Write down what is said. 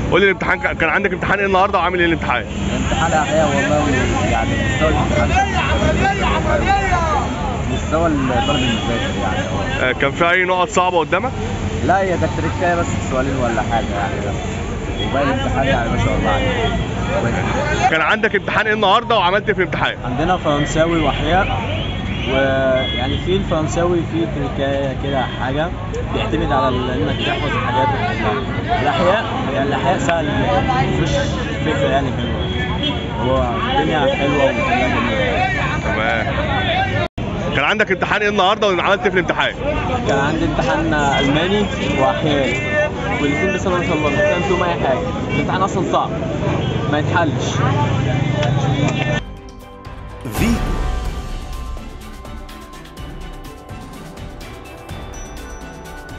قول لي الامتحان كان عندك امتحان ايه النهارده وعامل ايه الامتحان؟ امتحان احياء والله، يعني مستوى الامتحان مستوى الطالب المذاكر يعني. كان في اي نقط صعبه قدامك؟ لا، هي كانت تركايه بس في سؤالين ولا حاجه يعني بس، وباقي الامتحان يعني ما شاء الله عليه. كان عندك امتحان ايه النهارده وعملت ايه في الامتحان؟ عندنا فرنساوي واحياء، ويعني في الفرنساوي في تركايه كده حاجه بيعتمد على انك تحفظ الحاجات وتحلها. الاحياء سهل، مش فكره يعني حلوه، هو الدنيا حلوه وكلها جميله. تمام. كان عندك امتحان ايه النهارده وعملت ايه في الامتحان؟ كان عندي امتحان الماني واحياء، والاثنين بس ما شاء الله مش فاهم فيهم اي حاجه، الامتحان اصلا صعب ما يتحلش.